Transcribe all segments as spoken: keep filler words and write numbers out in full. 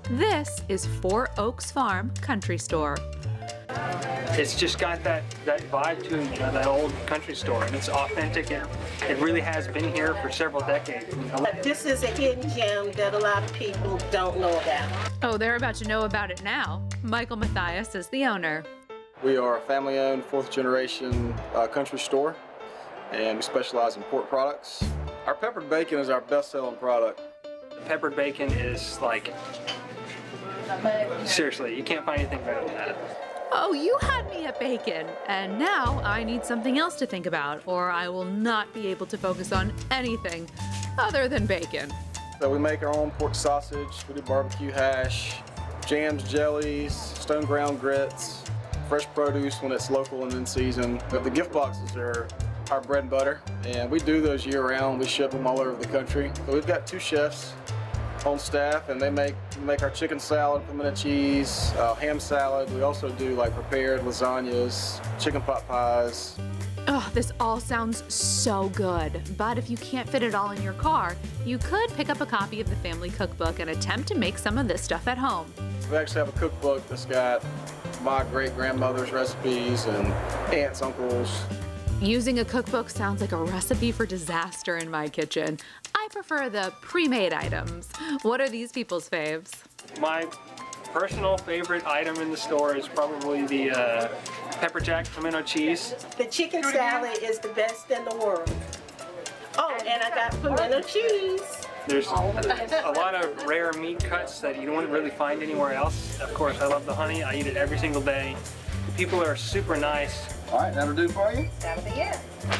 This is Four Oaks Farm Country Store. It's just got that, that vibe to it, you know, that old country store, and it's authentic, and it really has been here for several decades. This is a hidden gem that a lot of people don't know about. Oh, they're about to know about it now. Michael Mathias is the owner. We are a family-owned, fourth-generation uh, country store, and we specialize in pork products. Our peppered bacon is our best-selling product. Peppered bacon is like, seriously, you can't find anything better than that. Oh, you had me at bacon, and now I need something else to think about, or I will not be able to focus on anything other than bacon. So we make our own pork sausage, we do barbecue hash, jams, jellies, stone ground grits, fresh produce when it's local and in season. But the gift boxes are our bread and butter, and we do those year round. We ship them all over the country. So we've got two chefs on staff, and they make make our chicken salad, pimento cheese, uh, ham salad. We also do like prepared lasagnas, chicken pot pies. Oh, this all sounds so good. But if you can't fit it all in your car, you could pick up a copy of the family cookbook and attempt to make some of this stuff at home. We actually have a cookbook that's got my great-grandmother's recipes and aunts, uncles. Using a cookbook sounds like a recipe for disaster in my kitchen. I prefer the pre-made items. What are these people's faves? My personal favorite item in the store is probably the uh, pepper jack pimento cheese. The chicken salad is the best in the world. Oh, and I got pimento cheese. There's a lot of rare meat cuts that you don't really find anywhere else. Of course, I love the honey. I eat it every single day. The people are super nice. All right, that'll do for you? That'll be it.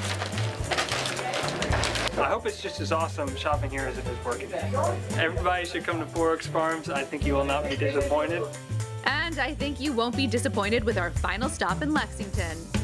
I hope it's just as awesome shopping here as it is working. Everybody should come to Four Oaks Farms. I think you will not be disappointed. And I think you won't be disappointed with our final stop in Lexington.